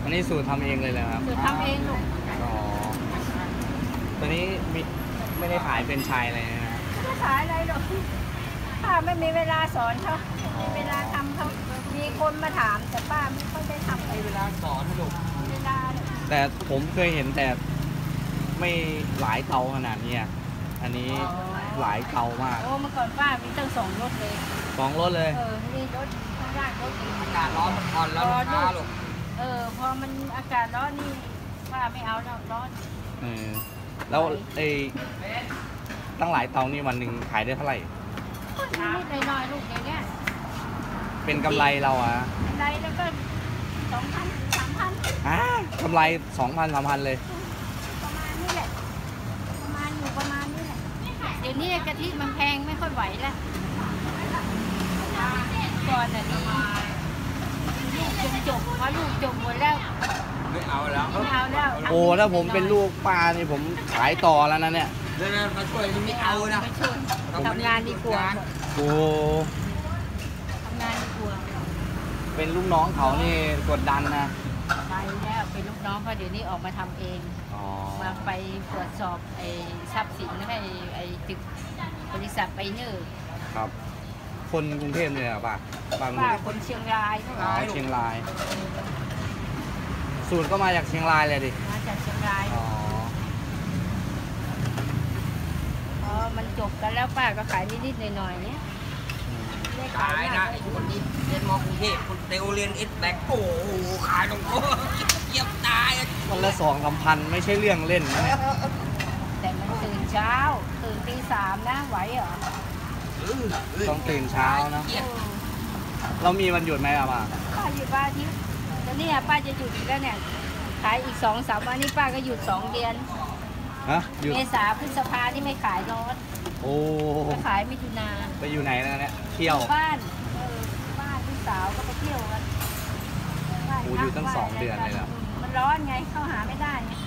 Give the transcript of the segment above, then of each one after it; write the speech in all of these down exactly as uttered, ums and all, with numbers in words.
อันนี้สูตรทำเองเลยเลยครับสูตรทำเองลูกอ๋อตัวนี้มีไม่ได้ขายเป็นไชายอะไรนะไม่ขายอะไรหรอกป้าไม่มีเวลาสอนเขามีเวลาทำเขามีคนมาถามแต่ป้าไม่ค่อยได้ทำเลยเวลาสอนลูกเวลาแต่ผมเคยเห็นแต่ไม่หลายเตาขนาดนี้อันนี้หลายเตามากโอ้เมื่อก่อนป้ามีตั้งสองรถเลยสองรถเลยเออนี่รถข้างล่างรถอากาศร้อนมันอ่อนแล้วลูกเออพอมันอากาศร้อนนี่ป้าไม่เอาแล้วร้อนเออแล้วไอ้ตั้งหลายเตานี่วันหนึ่งขายได้เท่าไหร่นิดๆหน่อยๆลูกอย่างเงี้ยเป็นกำไรเราอะกำไรแล้วก็สองพันสามพันอ่ากำไรสองพันสามพันเลยประมาณนี้แหละประมาณอยู่ประมาณนี้แหละเดี๋ยวนี้กะทิมันแพงไม่ค่อยไหวแล้วก่อนอ่ะดีลูกจนจบเพราะลูกจบหมดแล้วไม่เอาแล้วไม่เอาแล้วโอ้ถ้าผมเป็นลูกป้านี่ผมขายต่อแล้วนะเนี่ยเดินมาช่วยไม่เอานะทำงานดีกว่าโอ้ทำงานดีกว่าเป็นลูกน้องเขานี่กดดันนะไปแล้วเป็นลูกน้องเขาเดี๋ยวนี้ออกมาทำเองมาไปตรวจสอบไอ้ทรัพย์สินให้ไอ้ตึกบริษัทไปเนอร์ครับคนกรุงเทพเนี่ยป่ะป้าคนเชียงรายอ๋อเชียงรายสูตรก็มาจากเชียงรายเลยดิมาจากเชียงรายอ๋ออ๋อมันจบกันแล้วป้าก็ขายนิดๆหน่อยๆเนี่ยขายนะคนนี้เรียนมอกรุงเทพคนเตลเรียนเอสแบกโอ้โหขายตรงโต๊ะเยียบตายวันละสองสามพันไม่ใช่เรื่องเล่นนะเนี่ยแต่มันตื่นเช้าตื่นตีสามนะไหวเหรอต้องตื่นเช้านะเรามีวันหยุดไหมอ่ะป้าป้าหยุดป้าที่ตอนนี้ป้าจะหยุดอีกแล้วเนี่ยขายอีกสองสามวันนี้ป้าก็หยุดสองเดือนฮะเมษาพฤษภาที่ไม่ขายรถโอ้ไปขายมิถุนาไปอยู่ไหนนะเนี่ยเที่ยวบ้านเออบ้านพี่สาวก็ไปเที่ยวกันโอ้อยู่ตั้งสองเดือนเลยล่ะมันร้อนไงเข้าหาไม่ได้ไง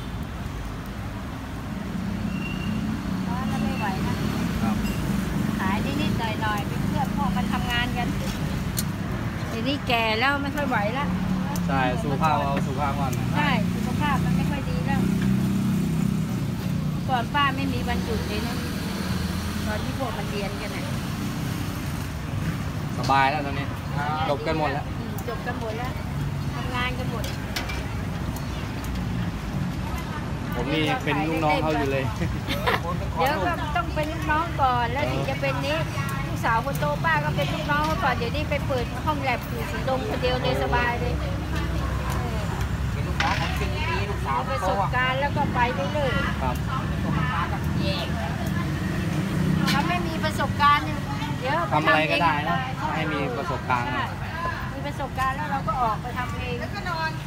ร้อนแล้วไม่ไหวนะขายนิดๆหน่อยๆเพื่อนพ่อมันทำงานกันทีนี้แก่แล้วไม่ค่อยไหวแล้วใช่สุขภาพเอาสุขภาพก่อนใช่สุขภาพมันไม่ค่อยดีแล้วก่อนป้าไม่มีวันหยุดเลยนะตอนที่พวกมันเรียนกันน่ะสบายแล้วตอนนี้จบกันหมดแล้วจบกันหมดแล้วทำงานกันหมดผมนี่เป็นลูกน้องเขาอยู่เลยเดี๋ยวก็ต้องเป็นลูกน้องก่อนแล้วถึงจะเป็นนี้ลูกสาวคนโตป้าก็เป็นลูกน้องเขาก่อนเดี๋ยวนี้ไปเปิดห้องแลบอยู่สีดงคนเดียวเลยสบายเลยเป็นลูกน้องของเป็นปีลูกสาวประสบการณ์แล้วก็ไปเรื่อยๆครับถ้าไม่มีประสบการณ์เดี๋ยวทำอะไรก็ได้นะให้มีประสบการณ์มีประสบการณ์แล้วเราก็ออกไปทำเองแล้วก็นอน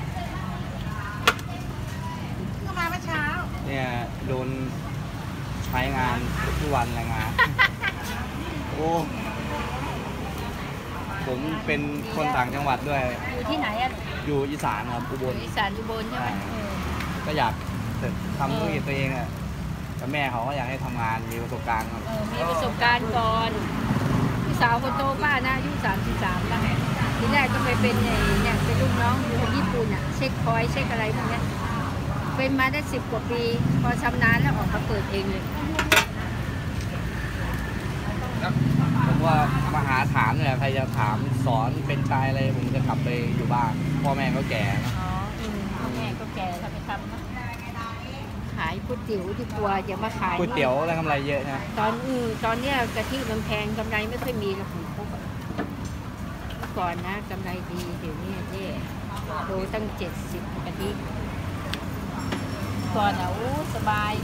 ก็มาเมื่อเช้าเนี่ยโดนใช้งานทุกวันแรงงานโอ้ผมเป็นคนต่างจังหวัดด้วยอยู่ที่ไหนอ่ะอยู่อีสานครับอุบลอีสานอุบลใช่ไหมก็อยากทำธุรกิจตัวเองอ่ะแต่แม่เขาก็อยากให้ทำงานมีประสบการณ์ครับมีประสบการณ์ก่อนพี่สาวคนโตป้านะอายุสามสิบสามแล้วทีแรกก็ไปเป็นเนี่ยเป็นลูกน้องอยู่ที่ญี่ปุ่นอ่ะเช็คคอยเช็คอะไรพวกนี้เป็นมาได้สิบกว่าปีพอชำนาญแล้วออกมาเปิดเองเลยผมว่ามาหาถามเนี่ยใครจะถามสอนเป็นชายอะไรผมจะกลับไปอยู่บ้านพ่อแม่ก็แก่นะอ๋อพ่อแม่ก็แก่ถ้าไปทำนะขายก๋วยเตี๋ยวดีกว่าอย่ามาขายก๋วยเตี๋ยวอะไรกำไรเยอะนะตอนอือตอนเนี้ยกะทิมันแพงกำไรไม่ค่อยมีแล้วผมพบเมื่อก่อนนะกำไรดีเดี๋ยวนี้เจ๊โลตั้งเจ็ดสิบกะทิก่อนอ่ะโอ้สบาย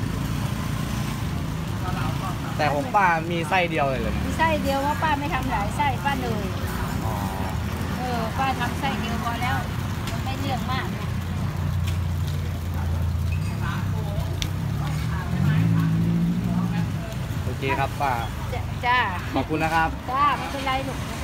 แต่ของป้ามีไส้เดียวเลยเลยมีไส้เดียวว่าป้าไม่ทำหลายไส้ป้าเหนื่อยเออป้าทำไส้เดียวพอแล้วไม่เรื่องมากโอเคครับป้าจ้าขอบคุณนะครับจ้าไม่เป็นไรหรอก